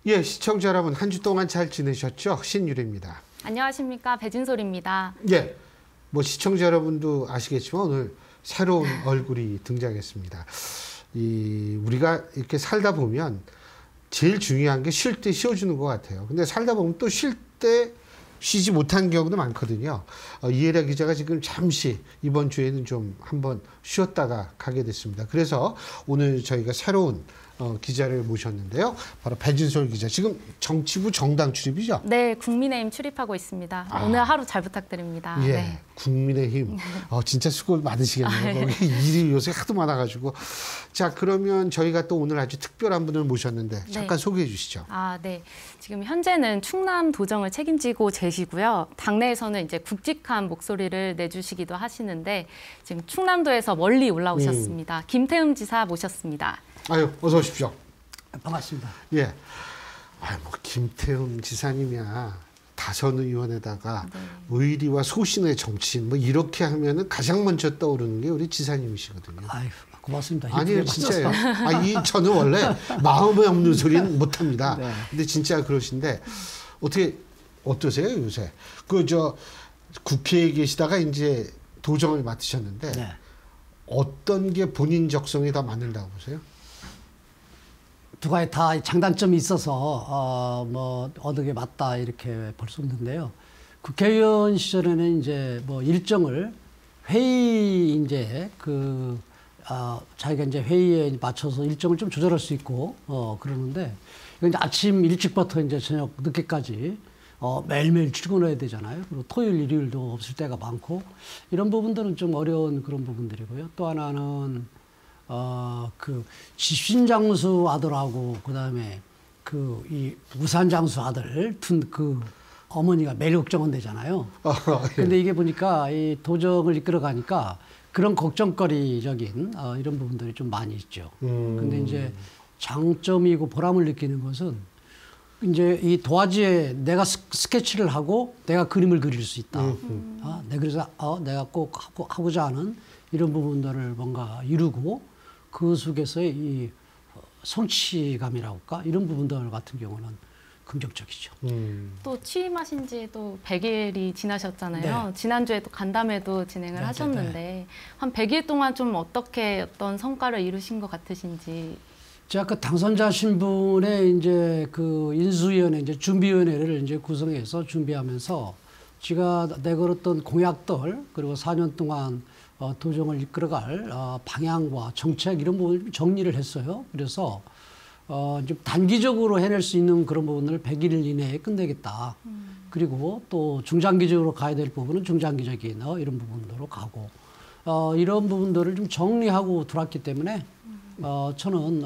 예, 시청자 여러분 한 주 동안 잘 지내셨죠? 신유리입니다. 안녕하십니까, 배진솔입니다. 예, 뭐 시청자 여러분도 아시겠지만 오늘 새로운 얼굴이 등장했습니다. 우리가 이렇게 살다 보면 제일 중요한 게 쉴 때 쉬어주는 것 같아요. 근데 살다 보면 또 쉴 때 쉬지 못한 경우도 많거든요. 이혜라 기자가 지금 잠시 이번 주에는 좀 한번 쉬었다가 가게 됐습니다. 그래서 오늘 저희가 새로운 기자를 모셨는데요. 바로 배진솔 기자. 지금 정치부 정당 출입이죠? 네, 국민의힘 출입하고 있습니다. 오늘 하루 잘 부탁드립니다. 예, 네. 국민의힘. 진짜 수고 많으시겠네요. 거기 일이 요새 하도 많아가지고. 자, 그러면 저희가 또 오늘 아주 특별한 분을 모셨는데 잠깐 소개해 주시죠. 네. 지금 현재는 충남 도정을 책임지고 계시고요. 당내에서는 이제 굵직한 목소리를 내주시기도 하시는데 지금 충남도에서 멀리 올라오셨습니다. 김태흠 지사 모셨습니다. 아유, 어서 오십시오. 반갑습니다. 예. 뭐 김태흠 지사님이야. 다선 의원에다가 의리와 소신의 정치인 뭐 이렇게 하면은 가장 먼저 떠오르는 게 우리 지사님이시거든요. 아유, 고맙습니다. 아니에요, 진짜예요. 저는 원래 마음에 없는 소리는 못 합니다. 네. 근데 진짜 그러신데 어떠세요, 요새? 국회에 계시다가 이제 도정을 맡으셨는데 네. 어떤 게 본인 적성에 더 맞는다고 보세요? 두 가지 다 장단점이 있어서 뭐 어느 게 맞다 이렇게 볼 수 없는데요. 국회의원 시절에는 이제 뭐 일정을 회의 이제 자기가 이제 회의에 맞춰서 일정을 좀 조절할 수 있고 그러는데 이건 이제 아침 일찍부터 이제 저녁 늦게까지 매일매일 출근해야 되잖아요. 그리고 토요일, 일요일도 없을 때가 많고 이런 부분들은 좀 어려운 그런 부분들이고요. 또 하나는 집신장수 아들하고 그다음에 이 우산장수 아들 둔 어머니가 매일 걱정은 되잖아요. 근데 이게 보니까 이 도정을 이끌어 가니까 그런 걱정거리적인 이런 부분들이 좀 많이 있죠. 근데 이제 장점이고 보람을 느끼는 것은 이제 이 도화지에 내가 스케치를 하고 내가 그림을 그릴 수 있다. 그래서 내가 꼭 하고자 하는 이런 부분들을 뭔가 이루고 그 속에서의 이 성취감이라고 할까? 이런 부분들 같은 경우는 긍정적이죠. 또 취임하신 지 또 100일이 지나셨잖아요. 네. 지난주에 또 간담회도 진행을 하셨는데 한 100일 동안 좀 어떤 성과를 이루신 것 같으신지. 제가 당선자 신분의 이제 인수위원회, 이제 준비위원회를 이제 구성해서 준비하면서 제가 내걸었던 공약들 그리고 4년 동안 도정을 이끌어갈 방향과 정책 이런 부분을 정리를 했어요. 그래서 좀 단기적으로 해낼 수 있는 그런 부분을 100일 이내에 끝내겠다. 그리고 또 중장기적으로 가야 될 부분은 중장기적인 이런 부분으로 가고 이런 부분들을 좀 정리하고 들어왔기 때문에 저는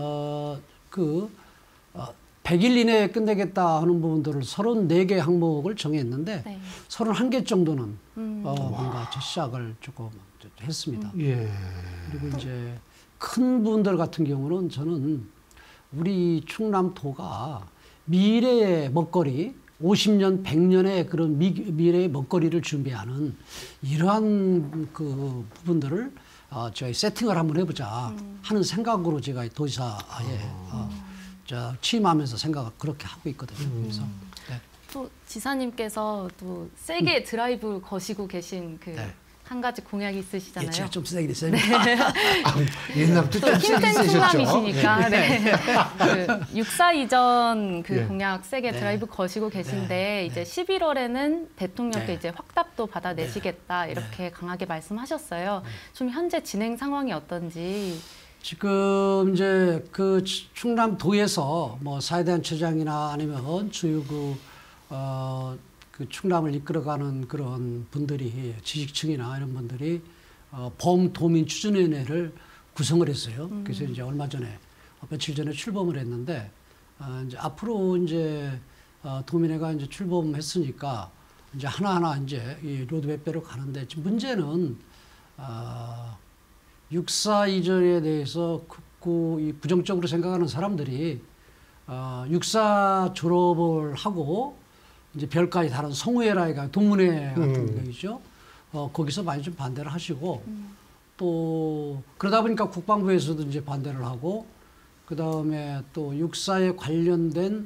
100일 이내에 끝내겠다 하는 부분들을 34개 항목을 정했는데 31개 정도는 뭔가 시작을 조금 했습니다. 예. 그리고 이제 큰 부분들 같은 경우는 저는 우리 충남도가 미래의 먹거리 50년, 100년의 그런 미래의 먹거리를 준비하는 이러한 부분들을 저희 세팅을 한번 해보자 하는 생각으로 제가 도지사에 취임하면서 생각을 그렇게 하고 있거든요. 그래서 또 지사님께서 또 세게 드라이브 거시고 계신 한 가지 공약이 있으시잖아요. 예, 제가 좀 세게 됐어요. 옛날부터 또 좀 힘센 세셨죠. 충남이시니까 육사 이전 공약 세게 드라이브 거시고 계신데 이제 11월에는 대통령께 이제 확답도 받아내시겠다 이렇게 강하게 말씀하셨어요. 좀 현재 진행 상황이 어떤지. 지금 이제 충남도에서 뭐 사회대한체장이나 아니면 주요 충남을 이끌어가는 그런 분들이 지식층이나 이런 분들이 범도민추진위원회를 구성을 했어요. 그래서 이제 얼마 전에 며칠 전에 출범을 했는데 이제 앞으로 이제 도민회가 이제 출범했으니까 이제 하나하나 이제 이 로드맵대로 가는데 지금 문제는 육사 이전에 대해서 이 부정적으로 생각하는 사람들이 육사 졸업을 하고 이제 별까지 다른 성우회라가 동문회 같은 거이죠. 거기서 많이 좀 반대를 하시고 또 그러다 보니까 국방부에서도 이제 반대를 하고 그 다음에 또 육사에 관련된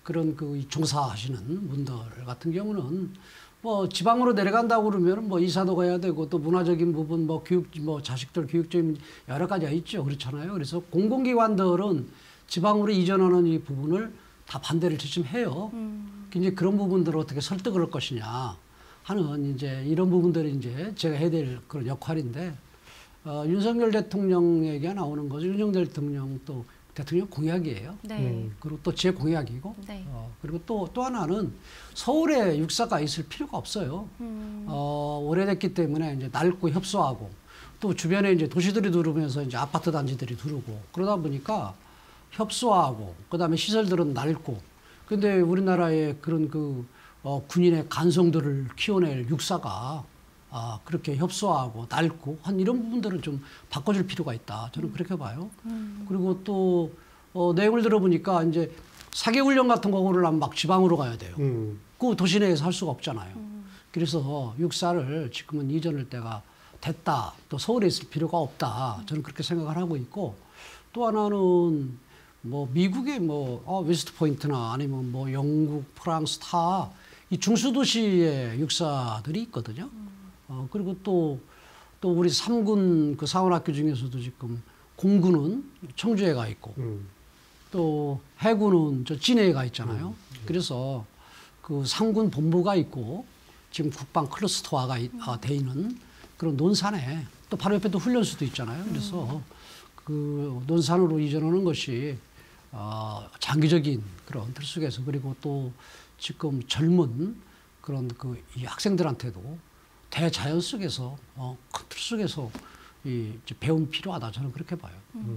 그런 이 종사하시는 분들 같은 경우는 뭐 지방으로 내려간다고 그러면 뭐 이사도 가야 되고 또 문화적인 부분 뭐 교육 뭐 자식들 교육적인 여러 가지가 있죠. 그렇잖아요. 그래서 공공기관들은 지방으로 이전하는 이 부분을 다 반대를 지금 해요. 이제 그런 부분들을 어떻게 설득을 할 것이냐 하는 이제 이런 부분들이 이제 제가 해야 될 그런 역할인데 윤석열 대통령에게 나오는 거죠. 윤석열 대통령 또 대통령 공약이에요. 네. 그리고 또 제 공약이고, 네. 그리고 또 하나는 서울에 육사가 있을 필요가 없어요. 오래됐기 때문에 이제 낡고 협소하고 또 주변에 이제 도시들이 들어오면서 이제 아파트 단지들이 들어오고 그러다 보니까 협소하고 그다음에 시설들은 낡고 근데 우리나라의 그런 군인의 간성들을 키워낼 육사가 그렇게 협소하고 낡고 한 이런 부분들은 좀 바꿔줄 필요가 있다. 저는 그렇게 봐요. 그리고 또 내용을 들어보니까 이제 사계훈련 같은 거를 하면 막 지방으로 가야 돼요. 그 도시 내에서 할 수가 없잖아요. 그래서 육사를 지금은 이전할 때가 됐다. 또 서울에 있을 필요가 없다. 저는 그렇게 생각을 하고 있고 또 하나는 뭐 미국의 뭐 웨스트 포인트나 아니면 뭐 영국, 프랑스 다 이 중수도시에 육사들이 있거든요. 그리고 또 우리 3군 그 사관학교 중에서도 지금 공군은 청주에 가 있고 또 해군은 저 진해에 가 있잖아요. 그래서 그 3군 본부가 있고 지금 국방 클러스터화가 돼 있는 그런 논산에 또 바로 옆에 또 훈련소도 있잖아요. 그래서 그 논산으로 이전하는 것이 장기적인 그런 틀 속에서 그리고 또 지금 젊은 그런 이 학생들한테도 대자연 속에서 큰 틀 속에서 이 배움 필요하다 저는 그렇게 봐요.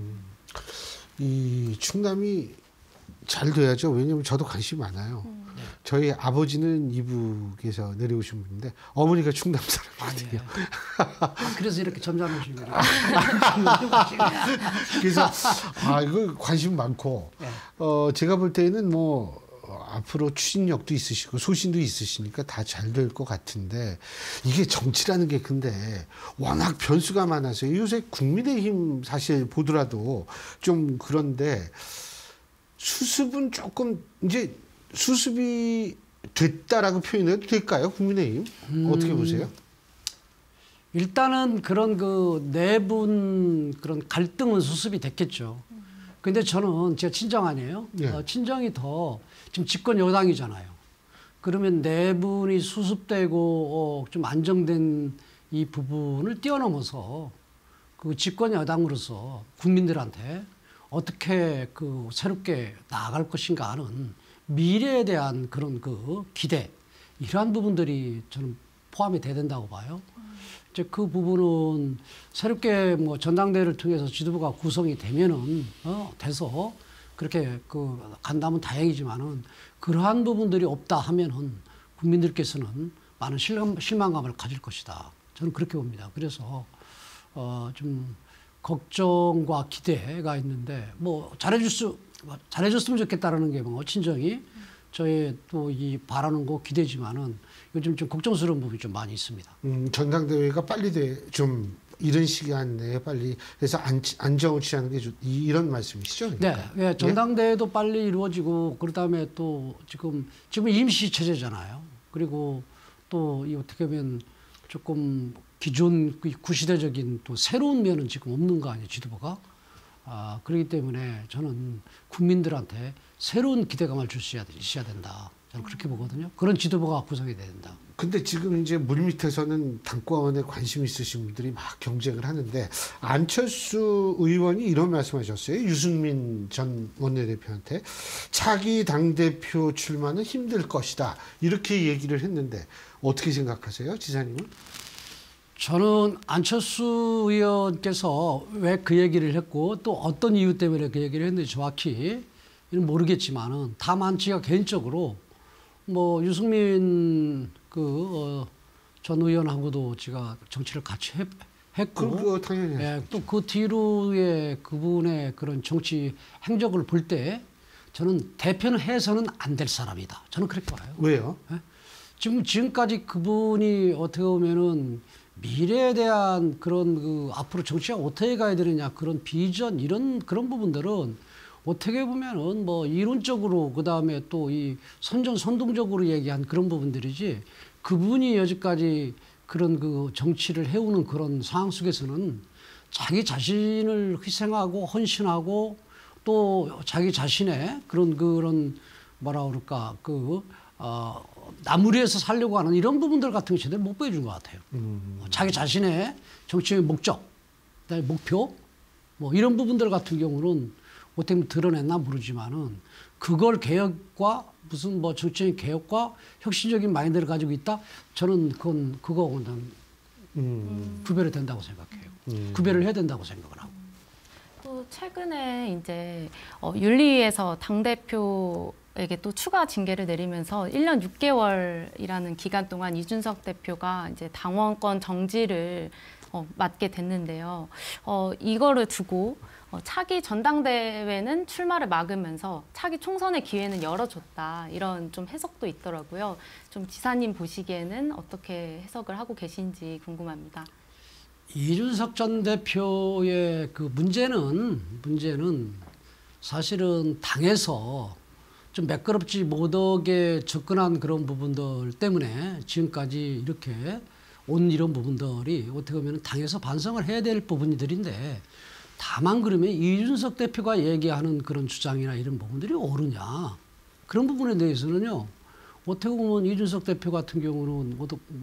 이 충남이 잘 돼야죠. 왜냐하면 저도 관심이 많아요. 저희 아버지는 이북에서 내려오신 분인데 어머니가 충남 사람이거든요. 그래서 이렇게 점잖으신 거예요. 그래서 이거 관심 많고 제가 볼 때는 뭐 앞으로 추진력도 있으시고 소신도 있으시니까 다 잘 될 것 같은데 이게 정치라는 게 근데 워낙 변수가 많아서 요새 국민의힘 사실 보더라도 좀 그런데 수습은 조금 이제 수습이 됐다라고 표현해도 될까요? 국민의힘 어떻게 보세요? 일단은 그런 내분 그런 갈등은 수습이 됐겠죠. 근데 저는 제가 친정 아니에요. 친정이 더 지금 집권 여당이잖아요. 그러면 내분이 수습되고 좀 안정된 이 부분을 뛰어넘어서 그 집권 여당으로서 국민들한테 어떻게 새롭게 나아갈 것인가 하는 미래에 대한 그런 기대 이러한 부분들이 저는 포함이 돼야 된다고 봐요. 이제 그 부분은 새롭게 뭐 전당대회를 통해서 지도부가 구성이 되면은 돼서 그렇게 간다면 다행이지만은 그러한 부분들이 없다 하면은 국민들께서는 많은 실망감을 가질 것이다. 저는 그렇게 봅니다. 그래서 좀 걱정과 기대가 있는데 뭐 잘해줬으면 좋겠다라는 게 뭐 친정이 저의 또 이 바라는 거 기대지만은 요즘 좀 걱정스러운 부분이 좀 많이 있습니다. 전당대회가 빨리 이좀 이런 시간 내에 빨리 해서 안정을 취하는 게 이런 말씀이시죠? 그러니까. 네, 전당대회도 빨리 이루어지고 그다음에 또 지금 임시 체제잖아요. 그리고 또 이 어떻게 보면 조금 기존 구시대적인 또 새로운 면은 지금 없는 거 아니에요, 지도부가? 그렇기 때문에 저는 국민들한테 새로운 기대감을 주셔야 된다. 저는 그렇게 보거든요. 그런 지도부가 구성이 돼야 된다. 근데 지금 이제 물밑에서는 당권에 관심 있으신 분들이 막 경쟁을 하는데 안철수 의원이 이런 말씀하셨어요. 유승민 전 원내대표한테 차기 당대표 출마는 힘들 것이다. 이렇게 얘기를 했는데 어떻게 생각하세요, 지사님은? 저는 안철수 의원께서 왜 그 얘기를 했고 또 어떤 이유 때문에 그 얘기를 했는지 정확히 모르겠지만은 다만 제가 개인적으로 뭐 유승민 전 의원하고도 제가 정치를 같이 했고 당연히 또 그 뒤로의 그분의 그런 정치 행적을 볼 때 저는 대표는 해서는 안 될 사람이다. 저는 그렇게 봐요. 왜요? 지금까지 그분이 어떻게 보면은 미래에 대한 그런 앞으로 정치가 어떻게 가야 되느냐 그런 비전 그런 부분들은 어떻게 보면은 뭐 이론적으로 그다음에 또 이 선동적으로 얘기한 그런 부분들이지 그분이 여지까지 그런 그 정치를 해오는 그런 상황 속에서는 자기 자신을 희생하고 헌신하고 또 자기 자신의 그런 뭐라 그럴까 나무리에서 살려고 하는 이런 부분들 같은 거 제대로 못 보여준 것 같아요. 자기 자신의 정치적인 목적, 그다음에 목표 뭐 이런 부분들 같은 경우는 어떻게 보면 드러냈나 모르지만은 그걸 개혁과 무슨 뭐 정치적인 개혁과 혁신적인 마인드를 가지고 있다. 저는 그거는 구별이 된다고 생각해요. 구별을 해야 된다고 생각을 하고. 또 최근에 이제 윤리위에서 당대표에게 또 추가 징계를 내리면서 1년 6개월이라는 기간 동안 이준석 대표가 이제 당원권 정지를 맡게 됐는데요. 이거를 두고 차기 전당대회는 출마를 막으면서 차기 총선의 기회는 열어줬다. 이런 좀 해석도 있더라고요. 좀 지사님 보시기에는 어떻게 해석을 하고 계신지 궁금합니다. 이준석 전 대표의 그 문제는 사실은 당에서 좀 매끄럽지 못하게 접근한 그런 부분들 때문에 지금까지 이렇게 온 이런 부분들이 어떻게 보면 당에서 반성을 해야 될 부분들인데 다만 그러면 이준석 대표가 얘기하는 그런 주장이나 이런 부분들이 옳으냐 그런 부분에 대해서는요 어떻게 보면 이준석 대표 같은 경우는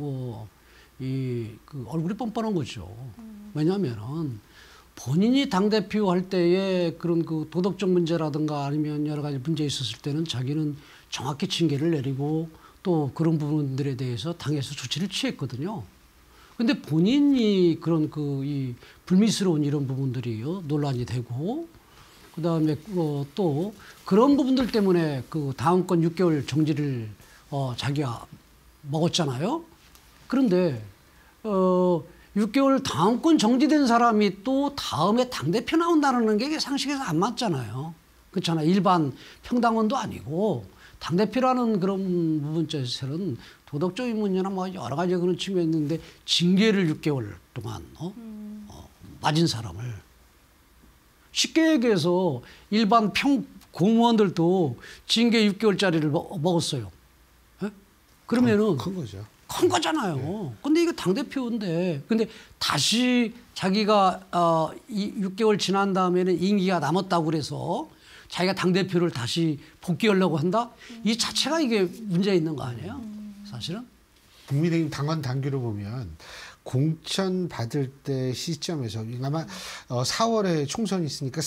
그 얼굴이 뻔뻔한 거죠. 왜냐하면은 본인이 당대표 할 때에 그런 그 도덕적 문제라든가 아니면 여러 가지 문제 있었을 때는 자기는 정확히 징계를 내리고 또 그런 부분들에 대해서 당에서 조치를 취했거든요. 근데 본인이 그런 이 불미스러운 이런 부분들이요 논란이 되고 그다음에 또 그런 부분들 때문에 그 당원권 6개월 정지를 자기가 먹었잖아요. 그런데 6개월 당원권 정지된 사람이 또 다음에 당대표 나온다는 게 상식에서 안 맞잖아요. 그렇잖아요. 일반 평당원도 아니고 당대표라는 그런 부분에서는 도덕적인 문제나 뭐 여러 가지 그런 측면이 있는데 징계를 6개월 동안 맞은 사람을 쉽게 얘기해서 일반 공무원들도 징계 6개월짜리를 먹었어요. 네? 그러면은 큰 거죠. 큰 거잖아요. 네. 근데 이거 당대표인데 근데 다시 자기가 6개월 지난 다음에는 임기가 남았다고 그래서 자기가 당대표를 다시 복귀하려고 한다? 이 자체가 이게 문제 있는 거 아니에요? 사실은? 국민의힘 당원 당규를 보면 공천 받을 때 시점에서 아마 4월에 총선이 있으니까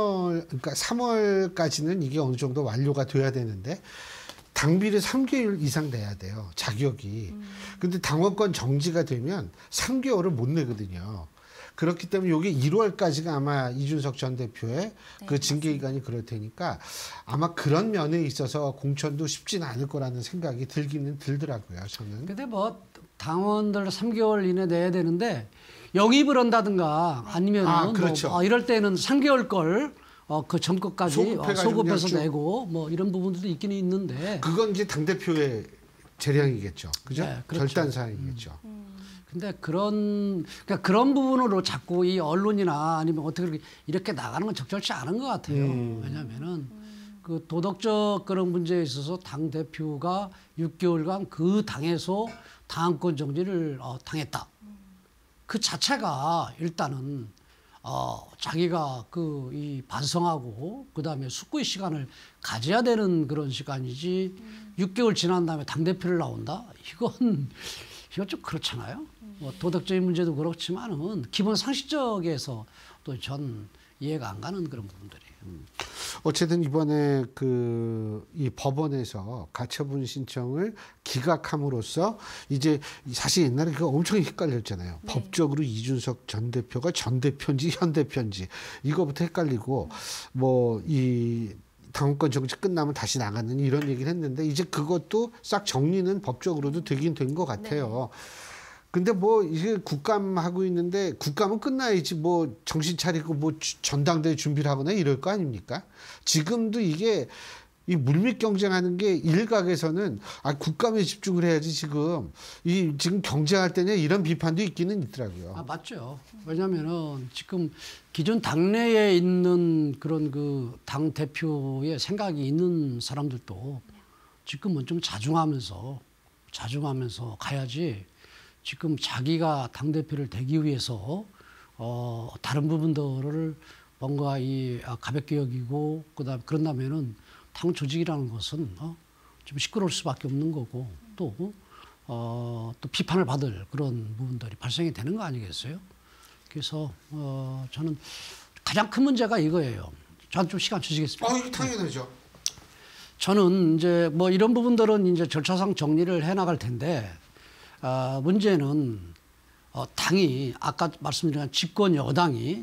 3월까지는 이게 어느 정도 완료가 돼야 되는데 당비를 3개월 이상 내야 돼요. 자격이. 근데 당원권 정지가 되면 3개월을 못 내거든요. 그렇기 때문에 이게 1월까지가 아마 이준석 전 대표의 그 징계 기간이 그럴 테니까 아마 그런 면에 있어서 공천도 쉽지는 않을 거라는 생각이 들기는 들더라고요. 저는. 근데 뭐 당원들 3개월 이내 내야 되는데 영입을 한다든가 아니면 그렇죠. 이럴 때는 3개월 걸 그 전것까지 소급해서 쭉. 내고 뭐 이런 부분들도 있기는 있는데 그건 이제 당대표의 재량이겠죠. 그죠? 네, 그렇죠. 결단 사항이겠죠. 근데 그러니까 그런 부분으로 자꾸 이 언론이나 아니면 어떻게 이렇게 나가는 건 적절치 않은 것 같아요. 왜냐하면은 그 도덕적 그런 문제에 있어서 당 대표가 6개월간 그 당에서 당권 정지를 당했다. 그 자체가 일단은 자기가 이 반성하고 그 다음에 숙고의 시간을 가져야 되는 그런 시간이지 6개월 지난 다음에 당 대표를 나온다. 이건 좀 그렇잖아요. 뭐 도덕적인 문제도 그렇지만은 기본 상식적에서 또 전 이해가 안 가는 그런 부분들이에요. 어쨌든 이번에 이 법원에서 가처분 신청을 기각함으로써 이제 사실 옛날에 그거 엄청 헷갈렸잖아요. 네. 법적으로 이준석 전 대표가 전 대표인지 현 대표인지 이거부터 헷갈리고 뭐 이 당원권 정지 끝나면 다시 나가는 이런 얘기를 했는데 이제 그것도 싹 정리는 법적으로도 되긴 된 것 같아요. 네. 근데 뭐 이게 국감하고 있는데 국감은 끝나야지 뭐 정신 차리고 뭐 전당대회 준비를 하거나 이럴 거 아닙니까? 지금도 이게 이 물밑 경쟁하는 게 일각에서는 국감에 집중을 해야지 지금 경쟁할 때냐 이런 비판도 있기는 있더라고요. 맞죠. 왜냐하면은 지금 기존 당내에 있는 그런 그 당 대표의 생각이 있는 사람들도 지금은 좀 자중하면서 가야지. 지금 자기가 당 대표를 되기 위해서 다른 부분들을 뭔가 가볍게 여기고 그다음 그런다면은 당 조직이라는 것은 좀 시끄러울 수밖에 없는 거고 또 비판을 받을 그런 부분들이 발생이 되는 거 아니겠어요? 그래서 저는 가장 큰 문제가 이거예요. 저한테 좀 시간 주시겠습니까? 이거 당연하죠. 저는 이제 뭐 이런 부분들은 이제 절차상 정리를 해 나갈 텐데 문제는 당이 아까 말씀드린 집권 여당이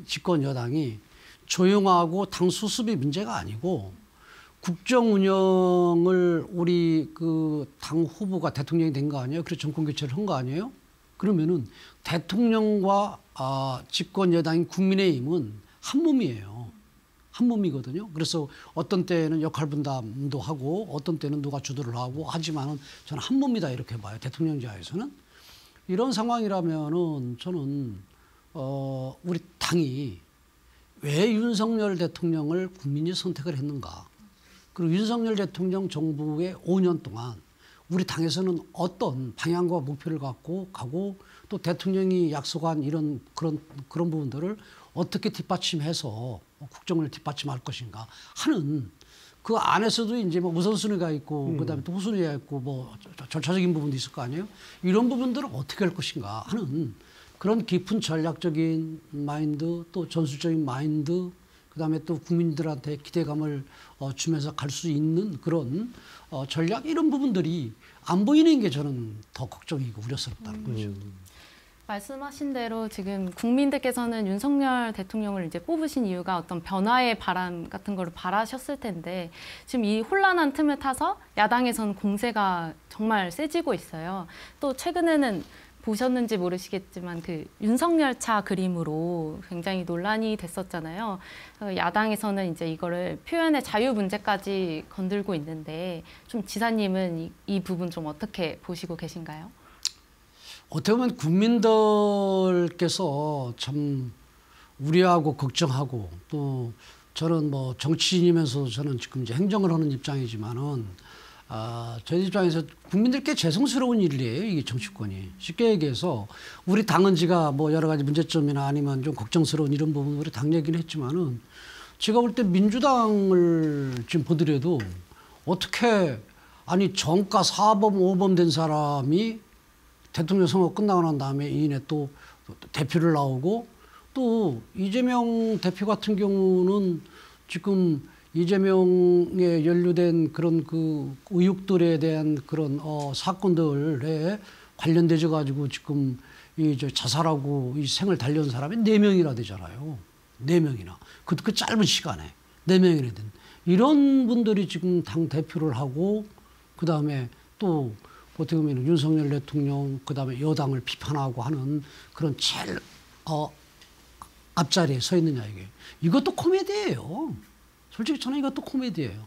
조용하고 당 수습이 문제가 아니고 국정 운영을 우리 그 당 후보가 대통령이 된 거 아니에요? 그래서 정권 교체를 한 거 아니에요? 그러면은 대통령과 집권 여당인 국민의힘은 한 몸이에요. 한 몸이거든요. 그래서 어떤 때는 역할 분담도 하고 어떤 때는 누가 주도를 하고 하지만은 저는 한 몸이다 이렇게 봐요. 대통령제하에서는. 이런 상황이라면은 저는 우리 당이 왜 윤석열 대통령을 국민이 선택을 했는가? 그리고 윤석열 대통령 정부의 5년 동안 우리 당에서는 어떤 방향과 목표를 갖고 가고 또 대통령이 약속한 이런 그런 부분들을 어떻게 뒷받침해서 국정을 뒷받침할 것인가 하는 그 안에서도 이제 뭐 우선순위가 있고 그다음에 또 후순위가 있고 뭐 절차적인 부분도 있을 거 아니에요? 이런 부분들을 어떻게 할 것인가 하는 그런 깊은 전략적인 마인드 또 전술적인 마인드 그다음에 또 국민들한테 기대감을 주면서 갈 수 있는 그런 전략 이런 부분들이 안 보이는 게 저는 더 걱정이고 우려스럽다는 거죠. 말씀하신 대로 지금 국민들께서는 윤석열 대통령을 이제 뽑으신 이유가 어떤 변화의 바람 같은 거를 바라셨을 텐데 지금 이 혼란한 틈을 타서 야당에서는 공세가 정말 세지고 있어요. 또 최근에는 보셨는지 모르시겠지만 그 윤석열차 그림으로 굉장히 논란이 됐었잖아요. 야당에서는 이제 이거를 표현의 자유 문제까지 건들고 있는데 좀 지사님은 이 부분 좀 어떻게 보시고 계신가요? 어떻게 보면 국민들께서 참 우려하고 걱정하고 또 저는 뭐 정치인이면서 저는 지금 이제 행정을 하는 입장이지만은 저희 입장에서 국민들께 죄송스러운 일이에요. 이게 정치권이. 쉽게 얘기해서 우리 당은 지가 뭐 여러 가지 문제점이나 아니면 좀 걱정스러운 이런 부분 우리 당 얘기는 했지만은 제가 볼 때 민주당을 지금 보더라도 어떻게 아니 정가 4범 5범 된 사람이 대통령 선거 끝나고 난 다음에 이인에 또 대표를 나오고 또 이재명 대표 같은 경우는 지금 이재명에 연루된 그런 그 의혹들에 대한 그런 사건들에 관련되어 가지고 지금 이 자살하고 이 생을 달려온 사람이 4명이나 되잖아요. 4명이나. 그 짧은 시간에 4명이나 된. 이런 분들이 지금 당 대표를 하고 그다음에 또 어떻게 보면 윤석열 대통령 그다음에 여당을 비판하고 하는 그런 제일 앞자리에 서 있느냐 이게. 이것도 코미디예요. 솔직히 저는 이것도 코미디예요.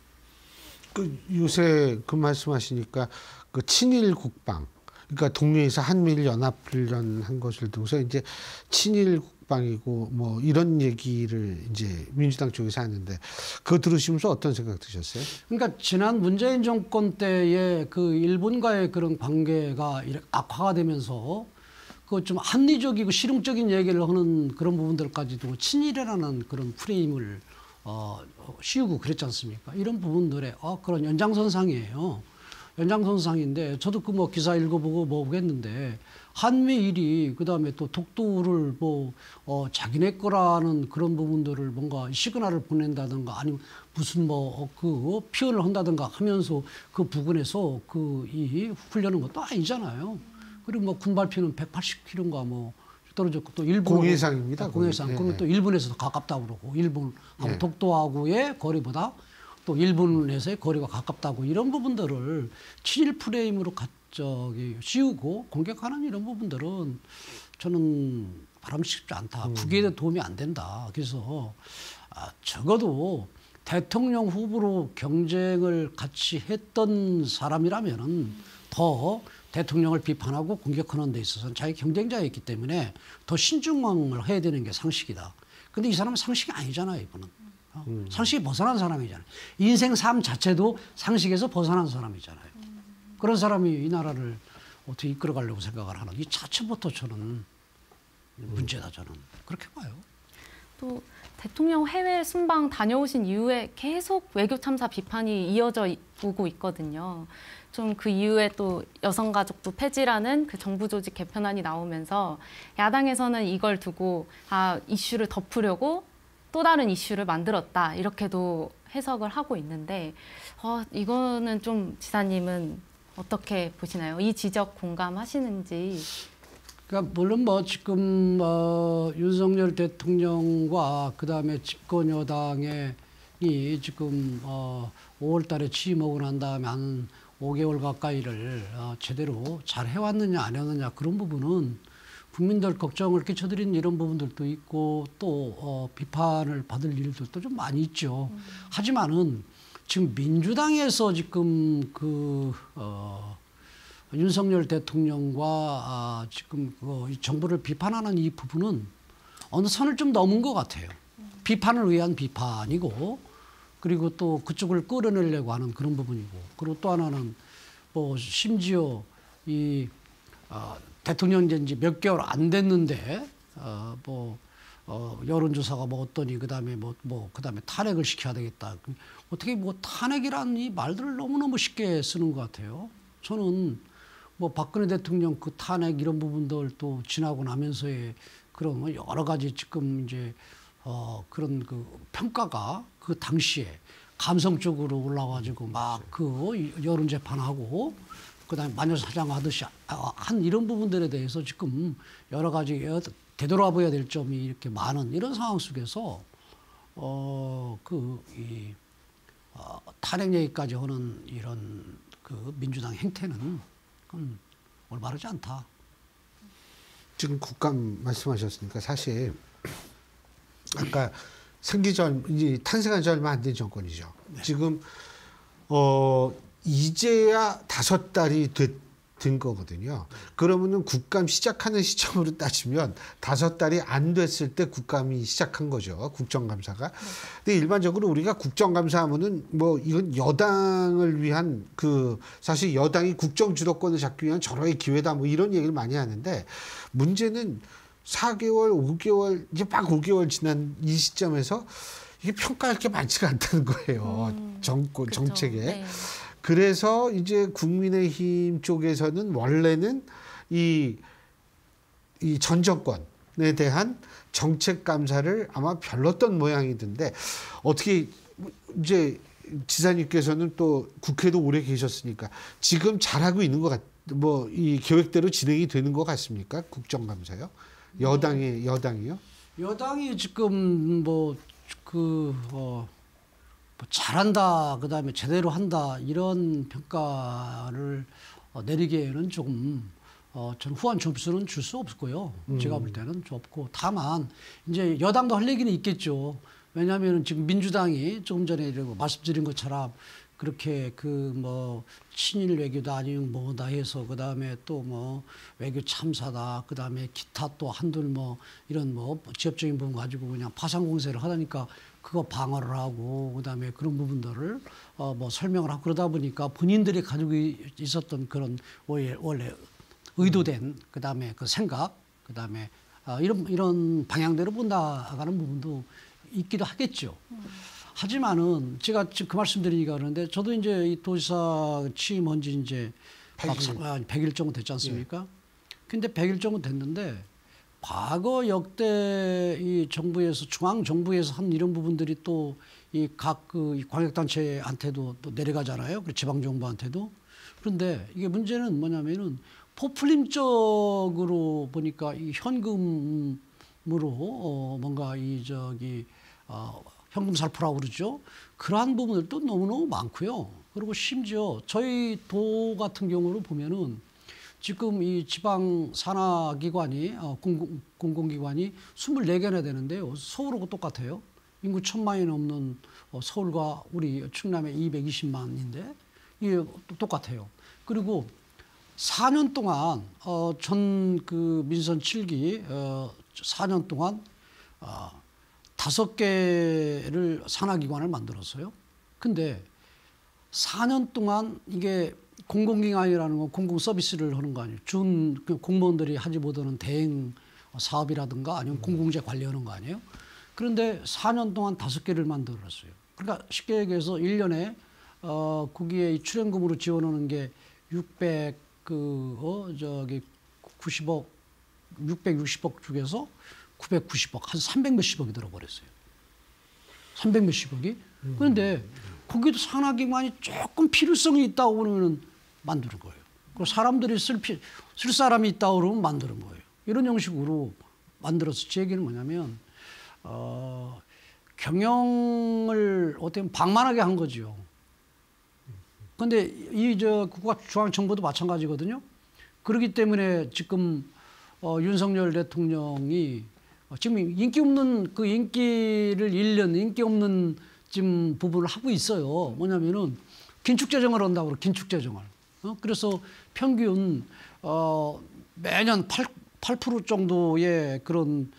요새 그 말씀하시니까 그 친일 국방, 그러니까 동료에서 한미일 연합훈련 한 것을 두고서 이제 친일 국방이고 뭐 이런 얘기를 이제 민주당 쪽에서 하는데 그거 들으시면서 어떤 생각 드셨어요? 그러니까 지난 문재인 정권 때의 그 일본과의 그런 관계가 악화가 되면서 그 좀 합리적이고 실용적인 얘기를 하는 그런 부분들까지도 친일이라는 그런 프레임을 씌우고 그랬지 않습니까? 이런 부분들의 그런 연장선상이에요. 연장선상인데 저도 그 뭐 기사 읽어보고 뭐 보겠는데 한미일이 그다음에 또 독도를 뭐 자기네 거라는 그런 부분들을 뭔가 시그널을 보낸다든가 아니면 무슨 뭐 그 표현을 한다든가 하면서 그 부근에서 그 이 훈련하는 것도 아니잖아요. 그리고 뭐 군발표는 180km인가 뭐 떨어졌고 또 일본 공해상입니다. 공해상. 네. 그러면 또 일본에서 가깝다고 그러고 일본하고 네. 독도하고의 거리보다 또 일본에서의 거리가 가깝다고 이런 부분들을 친일 프레임으로 씌우고 공격하는 이런 부분들은 저는 바람직지 않다. 국익에 도움이 안 된다. 그래서 적어도 대통령 후보로 경쟁을 같이 했던 사람이라면은 더 대통령을 비판하고 공격하는 데 있어서는 자기 경쟁자였기 때문에 더 신중을 해야 되는 게 상식이다. 근데 이 사람은 상식이 아니잖아요, 이분은. 상식이 벗어난 사람이잖아요. 인생 삶 자체도 상식에서 벗어난 사람이잖아요. 그런 사람이 이 나라를 어떻게 이끌어가려고 생각을 하는 이 자체부터 저는 문제다, 저는. 그렇게 봐요. 또 대통령 해외 순방 다녀오신 이후에 계속 외교 참사 비판이 이어져 오고 있거든요. 좀 그 이후에 또 여성가족부 폐지라는 그 정부 조직 개편안이 나오면서 야당에서는 이걸 두고 이슈를 덮으려고 또 다른 이슈를 만들었다 이렇게도 해석을 하고 있는데 이거는 좀 지사님은 어떻게 보시나요? 이 지적 공감하시는지. 그러니까 물론 뭐 지금 윤석열 대통령과 그다음에 집권 여당이 지금 5월달에 취임하고 난 다음에 한 5개월 가까이를 제대로 잘 해왔느냐 안 해왔느냐 그런 부분은 국민들 걱정을 끼쳐드린 이런 부분들도 있고 또 비판을 받을 일들도 좀 많이 있죠. 하지만은 지금 민주당에서 지금 윤석열 대통령과 지금 이 정부를 비판하는 이 부분은 어느 선을 좀 넘은 것 같아요. 비판을 위한 비판이고, 그리고 또 그쪽을 끌어내려고 하는 그런 부분이고, 그리고 또 하나는 뭐 심지어 이 대통령 된 지 몇 개월 안 됐는데 여론조사가 뭐 어떠니 그다음에 그다음에 탄핵을 시켜야 되겠다. 어떻게 뭐 탄핵이라는 이 말들을 너무너무 쉽게 쓰는 것 같아요. 저는 뭐 박근혜 대통령 그 탄핵 이런 부분들도 지나고 나면서의 그런 여러 가지 지금 이제 그런 그 평가가 그 당시에 감성적으로 올라와가지고 막 그 여론 재판하고 그다음에 마녀사냥 하듯이 한 이런 부분들에 대해서 지금 여러 가지 되돌아봐야 될 점이 이렇게 많은 이런 상황 속에서 탄핵 얘기까지 하는 이런 그 민주당 행태는 그건 올바르지 않다. 지금 국감 말씀하셨으니까 사실 아까 탄생한 지 얼마 안 된 정권이죠. 네. 지금 이제야 5달이 된 거거든요. 그러면은 국감 시작하는 시점으로 따지면 5달이 안 됐을 때 국감이 시작한 거죠. 국정감사가. 네. 근데 일반적으로 우리가 국정감사하면은 뭐 이건 여당을 위한 사실 여당이 국정 주도권을 잡기 위한 절호의 기회다 뭐 이런 얘기를 많이 하는데 문제는 4개월, 5개월, 이제 막 5개월 지난 이 시점에서 이게 평가할 게 많지가 않다는 거예요. 정책에. 네. 그래서 이제 국민의힘 쪽에서는 원래는 이 전 정권에 대한 정책 감사를 아마 별렀던 모양이던데 어떻게 이제 지사님께서는 또 국회도 오래 계셨으니까 지금 잘하고 있는 것 뭐 이 계획대로 진행이 되는 것 같습니까? 국정감사요? 여당이요? 여당이 지금 잘한다, 그 다음에 제대로 한다, 이런 평가를 내리기에는 조금, 저는 후한 점수는 줄 수 없고요. 제가 볼 때는 좁고. 다만, 이제 여당도 할 얘기는 있겠죠. 왜냐하면 지금 민주당이 조금 전에 말씀드린 것처럼 그렇게 친일 외교다 아니면 뭐다 해서 그 다음에 또 외교 참사다 그 다음에 기타 또 한둘 이런 지역적인 부분 가지고 그냥 파상 공세를 하다니까 그거 방어를 하고 그 다음에 그런 부분들을 설명을 하고 그러다 보니까 본인들이 가지고 있었던 그런 원래 의도된 그 다음에 그 생각 그 다음에 이런 방향대로 본다가는 부분도 있기도 하겠죠. 하지만은 제가 지금 그 말씀드리니까 그러는데 저도 이제 이 도지사 취임한 지 이제 100일 정도 됐지 않습니까? 예. 근데 100일 정도 됐는데 과거 역대 이 정부에서 중앙 정부에서 한 이런 부분들이 또 이 각 이 광역단체한테도 또 내려가잖아요. 그리고 지방 정부한테도. 그런데 이게 문제는 뭐냐면은 포퓰림적으로 보니까 이 현금으로 뭔가 현금 살포라고 그러죠. 그러한 부분들도 너무너무 많고요. 그리고 심지어 저희 도 같은 경우로 보면은 지금 이 지방 산하기관이 공공기관이 24개나 되는데요. 서울하고 똑같아요. 인구 1,000만이 넘는 서울과 우리 충남의 220만인데 이게 똑같아요. 그리고 4년 동안 전 그 민선 7기 4년 동안 5개를 산하기관을 만들었어요. 근데 4년 동안 이게 공공기관이라는 건 공공 서비스를 하는 거 아니에요. 공무원들이 하지 못하는 대행 사업이라든가 아니면 공공재 관리하는 거 아니에요. 그런데 4년 동안 5개를 만들었어요. 그러니까 쉽게 얘기해서 1년에 거기에 출연금으로 지원하는 게 90억, 660억 중에서 990억, 한 300몇십억이 들어버렸어요. 300몇십억이. 그런데 거기도 산하기관이 조금 필요성이 있다고 그러면 만드는 거예요. 그리고 사람들이 쓸 사람이 있다고 그러면 만드는 거예요. 이런 형식으로 만들어서 제 얘기는 뭐냐면 경영을 어떻게 보면 방만하게 한 거죠. 그런데 이 국가중앙정부도 마찬가지거든요. 그렇기 때문에 지금 윤석열 대통령이 지금 인기 없는 그 인기를 잃는 인기 없는 지금 부분을 하고 있어요. 뭐냐면은 긴축재정을 한다고 그래요. 긴축재정을. 그래서 평균 매년 8% 정도의 그런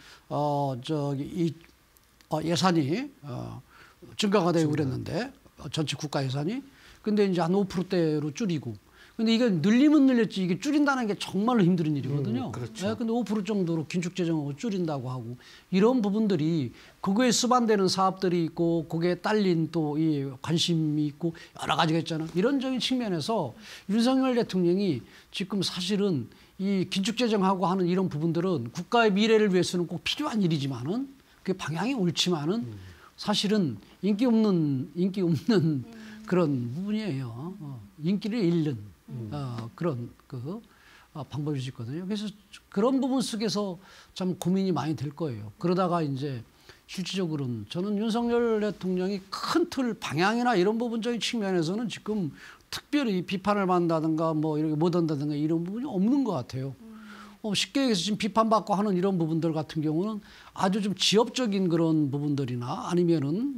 예산이 증가가 되고 그랬는데 전체 국가 예산이. 근데 이제 한 5%대로 줄이고. 근데 이게 늘리면 늘렸지 이게 줄인다는 게 정말로 힘든 일이거든요. 그렇죠. 네, 근데 5% 정도로 긴축재정하고 줄인다고 하고 이런 부분들이 그거에 수반되는 사업들이 있고 거기에 딸린 또 이 관심이 있고 여러 가지가 있잖아요. 이런적인 측면에서 윤석열 대통령이 지금 사실은 이 긴축재정하고 하는 이런 부분들은 국가의 미래를 위해서는 꼭 필요한 일이지만은 그 방향이 옳지만은 사실은 인기 없는 그런 부분이에요. 인기를 잃는 그런 방법일 수 있거든요. 그래서 그런 부분 속에서 참 고민이 많이 될 거예요. 그러다가 이제 실질적으로는 저는 윤석열 대통령이 큰 틀 방향이나 이런 부분적인 측면에서는 지금 특별히 비판을 받는다든가 뭐 이렇게 못한다든가 이런 부분이 없는 것 같아요. 쉽게 얘기해서 지금 비판받고 하는 이런 부분들 같은 경우는 아주 좀 지엽적인 그런 부분들이나 아니면은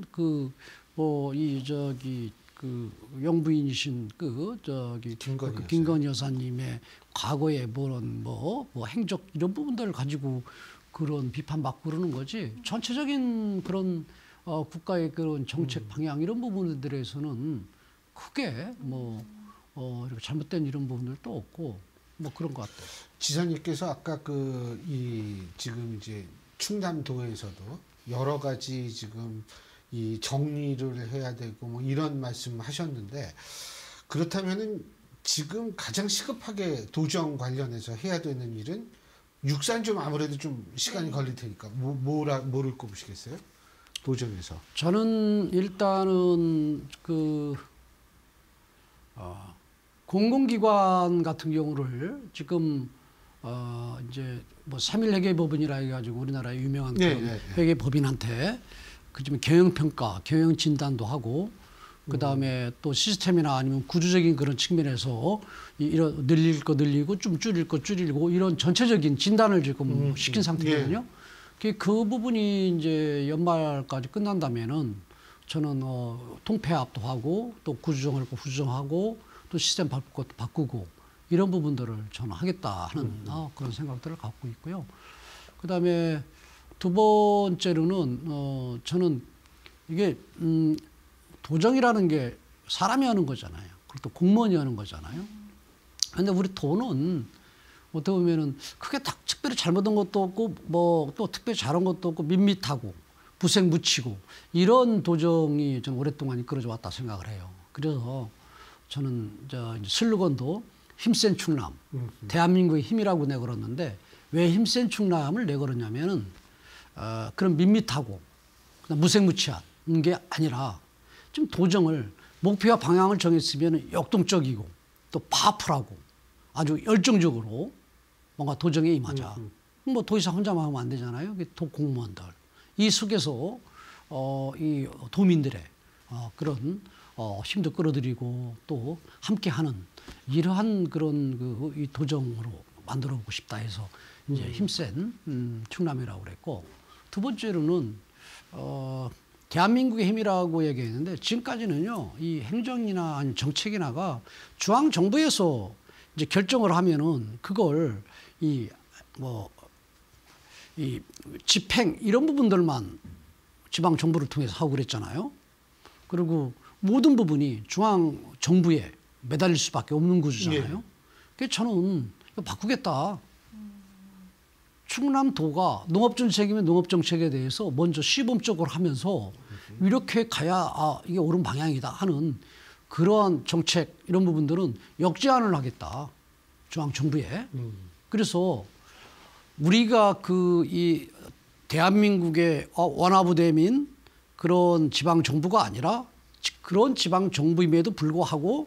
영부인이신 김건희 여사님의 과거의 뭐 행적 이런 부분들을 가지고 그런 비판받고 그러는 거지. 전체적인 그런 국가의 그런 정책 방향 이런 부분들에서는 크게 이렇게 잘못된 이런 부분들도 없고 뭐 그런 것 같아요. 지사님께서 아까 지금 이제 충남도에서도 여러 가지 지금 이 정리를 해야 되고 뭐 이런 말씀하셨는데 그렇다면은 지금 가장 시급하게 도정 관련해서 해야 되는 일은 육사는 좀 아무래도 좀 시간이 걸릴 테니까 뭐를 꼽으시겠어요? 도정에서. 저는 일단은 공공기관 같은 경우를 지금 이제 뭐 3일 회계법인이라 해가지고 우리나라의 유명한 회계법인한테 그지금 경영평가, 경영진단도 하고 그다음에 또 시스템이나 아니면 구조적인 그런 측면에서 이런 늘릴 거 늘리고 좀 줄일 거 줄이고 이런 전체적인 진단을 지금 시킨 상태거든요. 그 부분이 이제 연말까지 끝난다면은 저는 통폐합도 하고 또 구조정할 거 구조정하고 또 시스템 바꿀 것도 바꾸고 이런 부분들을 저는 하겠다 하는 그런 생각들을 갖고 있고요. 그다음에 두 번째로는 저는 이게 도정이라는 게 사람이 하는 거잖아요. 그리고 또 공무원이 하는 거잖아요. 그런데 우리 도는 어떻게 보면은 크게 특별히 잘못한 것도 없고 뭐 또 특별히 잘한 것도 없고 밋밋하고 부생무치고 이런 도정이 저는 오랫동안 이끌어져 왔다 생각을 해요. 그래서 저는 이제 슬로건도 힘센 충남, 대한민국의 힘이라고 내걸었는데 왜 힘센 충남을 내걸었냐면은 그런 밋밋하고 무색무취한 게 아니라 좀 도정을 목표와 방향을 정했으면 역동적이고 또 파워풀하고 아주 열정적으로 뭔가 도정에 임하자. 뭐 도의사 혼자만 하면 안 되잖아요. 도 공무원들 이 속에서 이 도민들의 그런 힘도 끌어들이고 또 함께하는 이러한 그런 이 도정으로 만들어보고 싶다 해서 이제 힘센 충남이라고 그랬고 두 번째로는 대한민국의 힘이라고 얘기했는데 지금까지는요, 이 행정이나 아니면 정책이나가 중앙 정부에서 이제 결정을 하면은 그걸 이 집행 이런 부분들만 지방 정부를 통해서 하고 그랬잖아요. 그리고 모든 부분이 중앙 정부에 매달릴 수밖에 없는 구조잖아요. 그래서 저는 이거 바꾸겠다. 충남도가 농업정책이면 농업정책에 대해서 먼저 시범적으로 하면서 이렇게 가야 이게 옳은 방향이다 하는 그러한 정책 이런 부분들은 역제안을 하겠다. 중앙정부에. 그래서 우리가 이 대한민국의 원화부대민 그런 지방정부가 아니라 그런 지방정부임에도 불구하고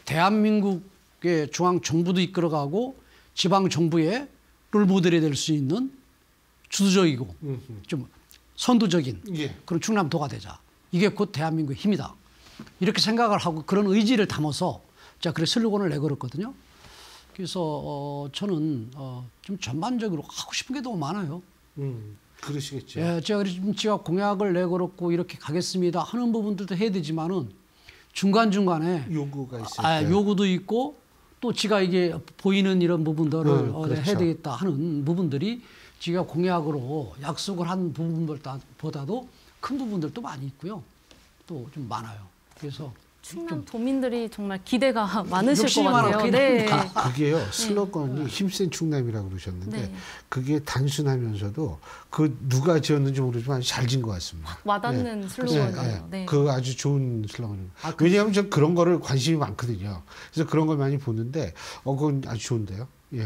대한민국의 중앙정부도 이끌어가고 지방정부의 롤모델이 될 수 있는 주도적이고 좀 선도적인 그런 충남도가 되자. 이게 곧 대한민국의 힘이다. 이렇게 생각을 하고 그런 의지를 담아서 제가 그래 슬로건을 내걸었거든요. 그래서 저는 좀 전반적으로 하고 싶은 게 너무 많아요. 그러시겠죠. 예, 제가 공약을 내걸었고 이렇게 가겠습니다 하는 부분들도 해야 되지만은 중간중간에 요구가 있을 때. 요구도 있고 또 지가 이게 보이는 이런 부분들을 그렇죠. 해야 되겠다 하는 부분들이 지가 공약으로 약속을 한 부분보다도 큰 부분들도 많이 있고요. 또 좀 많아요. 그래서 충남 도민들이 정말 기대가 많으실 욕심이 것 같아요. 많았기 네. 그게요, 슬로건이 힘센 충남이라고 그러셨는데 네. 그게 단순하면서도 그 누가 지었는지 모르지만 잘 지은 것 같습니다. 와닿는 슬로건이에요. 네. 그 아주 좋은 슬로건입니다. 왜냐하면 저 그런 거를 관심이 많거든요. 그래서 그런 걸 많이 보는데 그건 아주 좋은데요. 예.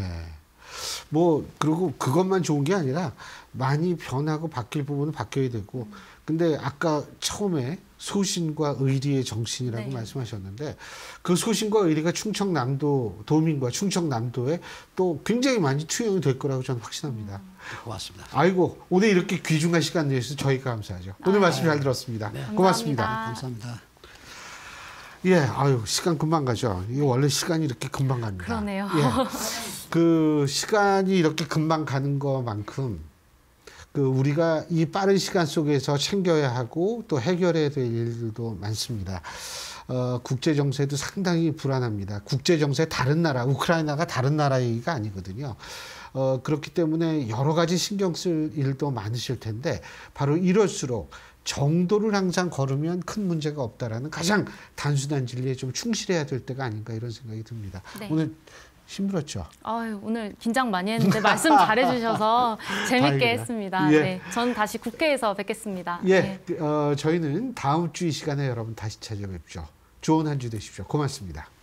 뭐 그리고 그것만 좋은 게 아니라 많이 변하고 바뀔 부분은 바뀌어야 되고 근데 아까 처음에 소신과 의리의 정신이라고 네. 말씀하셨는데 그 소신과 의리가 충청남도 도민과 충청남도에 또 굉장히 많이 투영이 될 거라고 저는 확신합니다. 고맙습니다. 아이고 오늘 이렇게 귀중한 시간 내주셔서 저희가 감사하죠. 오늘 말씀 잘 들었습니다. 네. 고맙습니다. 감사합니다. 예, 아유 시간 금방 가죠. 이게 원래 시간이 이렇게 금방 갑니다. 그러네요. 예, 그 시간이 이렇게 금방 가는 것만큼 그 우리가 이 빠른 시간 속에서 챙겨야 하고 또 해결해야 될 일들도 많습니다. 국제 정세도 상당히 불안합니다. 국제 정세 다른 나라, 우크라이나가 다른 나라 얘기가 아니거든요. 그렇기 때문에 여러 가지 신경 쓸 일도 많으실 텐데 바로 이럴수록 정도를 항상 걸으면 큰 문제가 없다라는 가장 단순한 진리에 좀 충실해야 될 때가 아닌가 이런 생각이 듭니다. 네. 오늘 힘들었죠? 아유, 오늘 긴장 많이 했는데 말씀 잘해주셔서 재밌게 다행이다. 했습니다. 예. 네, 전 다시 국회에서 뵙겠습니다. 예, 네. 저희는 다음 주 이 시간에 여러분 다시 찾아뵙죠. 좋은 한 주 되십시오. 고맙습니다.